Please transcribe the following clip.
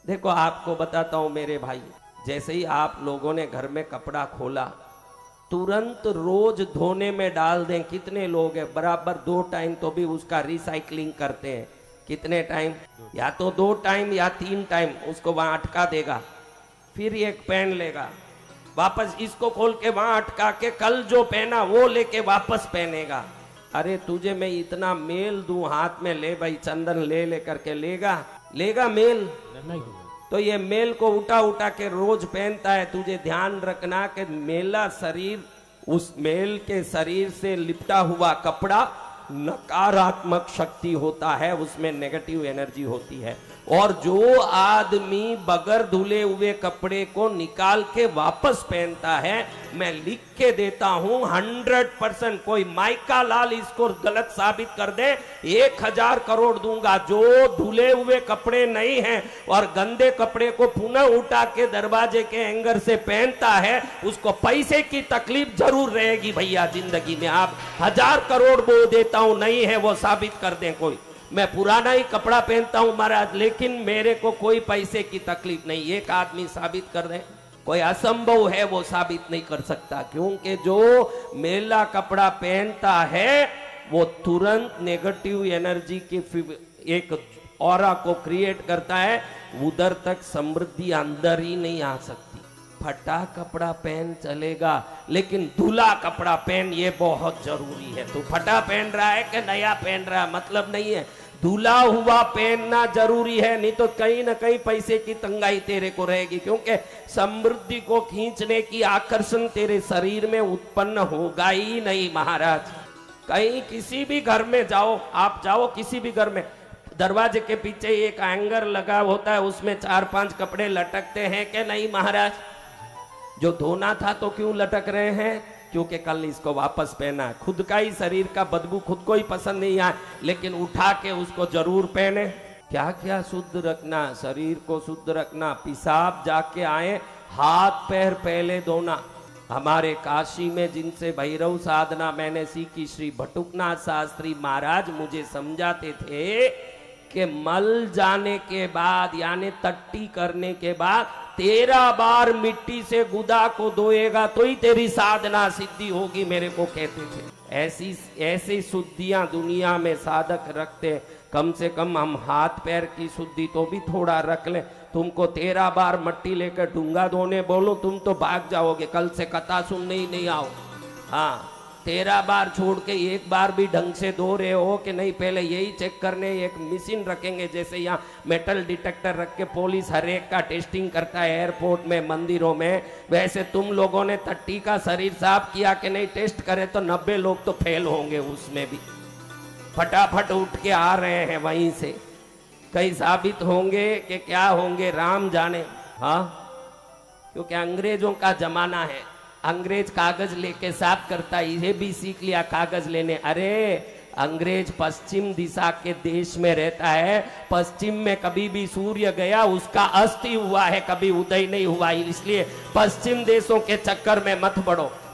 देखो आपको बताता हूं मेरे भाई, जैसे ही आप लोगों ने घर में कपड़ा खोला तुरंत रोज धोने में डाल दें। कितने लोग हैं बराबर 2 टाइम तो भी उसका रिसाइकलिंग करते हैं। कितने टाइम? या तो 2 टाइम या 3 टाइम उसको वहां अटका देगा, फिर एक पहन लेगा, वापस इसको खोल के वहां अटका के कल जो पहना वो लेके वापस पहनेगा। अरे तुझे मैं इतना मेल दूं हाथ में, ले भाई चंदन ले करके लेगा मेल? तो ये मेल को उठा उठा के रोज पहनता है। तुझे ध्यान रखना कि मेला शरीर, उस मेल के शरीर से लिपटा हुआ कपड़ा नकारात्मक शक्ति होता है, उसमें नेगेटिव एनर्जी होती है। और जो आदमी बगैर धुले हुए कपड़े को निकाल के वापस पहनता है, मैं लिख के देता हूं 100%, कोई माइका लाल इसको गलत साबित कर दे 1000 करोड़ दूंगा। जो धुले हुए कपड़े नहीं हैं और गंदे कपड़े को पुनः उठा के दरवाजे के एंगर से पहनता है, उसको पैसे की तकलीफ जरूर रहेगी भैया जिंदगी में। आप 1000 करोड़ वो देता हूं, नहीं है वो साबित कर दें कोई। मैं पुराना ही कपड़ा पहनता हूं महाराज, लेकिन मेरे को कोई पैसे की तकलीफ नहीं, एक आदमी साबित कर दे। कोई असंभव है वो साबित नहीं कर सकता, क्योंकि जो मेला कपड़ा पहनता है वो तुरंत नेगेटिव एनर्जी की एक ऑरा को क्रिएट करता है। उधर तक समृद्धि अंदर ही नहीं आ सकती। फटा कपड़ा पहन चलेगा, लेकिन धुला कपड़ा पहन, ये बहुत जरूरी है। तू फटा पहन रहा है कि नया पहन रहा है मतलब नहीं है, धुला हुआ पहनना जरूरी है, नहीं तो कहीं ना कहीं पैसे की तंगाई तेरे को रहेगी। क्योंकि समृद्धि को खींचने की आकर्षण तेरे शरीर में उत्पन्न होगा ही नहीं महाराज। कहीं किसी भी घर में जाओ, आप जाओ किसी भी घर में, दरवाजे के पीछे एक हैंगर लगा होता है, उसमें 4-5 कपड़े लटकते हैं कि नहीं महाराज? जो धोना था तो क्यों लटक रहे हैं? क्योंकि कल इसको वापस पहना। खुद का ही शरीर का बदबू खुद को ही पसंद नहीं आए, लेकिन उठा के उसको जरूर पहने। क्या क्या शुद्ध रखना, शरीर को शुद्ध रखना, पेशाब जाके आए हाथ पैर पहले धोना। हमारे काशी में जिनसे भैरव साधना मैंने सीखी, श्री भटुकनाथ शास्त्री महाराज मुझे समझाते थे कि मल जाने के बाद यानी टट्टी करने के बाद 13 बार मिट्टी से गुदा को धोएगा तो ही तेरी साधना सिद्धि होगी, मेरे को कहते थे। ऐसी शुद्धियां दुनिया में साधक रखते। कम से कम हम हाथ पैर की शुद्धि तो भी थोड़ा रख ले। तुमको 13 बार मट्टी लेकर डूंगा धोने बोलो, तुम तो भाग जाओगे, कल से कथा सुनने ही नहीं आओ। हाँ, 13 बार छोड़ के एक बार भी ढंग से धो रहे हो कि नहीं, पहले यही चेक करने एक मशीन रखेंगे। जैसे यहाँ मेटल डिटेक्टर रख के पुलिस हर एक का टेस्टिंग करता है एयरपोर्ट में, मंदिरों में, वैसे तुम लोगों ने टट्टी का शरीर साफ किया कि नहीं, टेस्ट करे तो 90 लोग तो फेल होंगे उसमें भी। फटाफट उठ के आ रहे हैं वहीं से, कई साबित होंगे कि क्या होंगे राम जाने। हाँ, क्योंकि अंग्रेजों का जमाना है, अंग्रेज कागज लेके साफ करता है, ये भी सीख लिया कागज लेने। अरे अंग्रेज पश्चिम दिशा के देश में रहता है, पश्चिम में कभी भी सूर्य गया उसका अस्त ही हुआ है, कभी उदय नहीं हुआ, इसलिए पश्चिम देशों के चक्कर में मत पड़ो।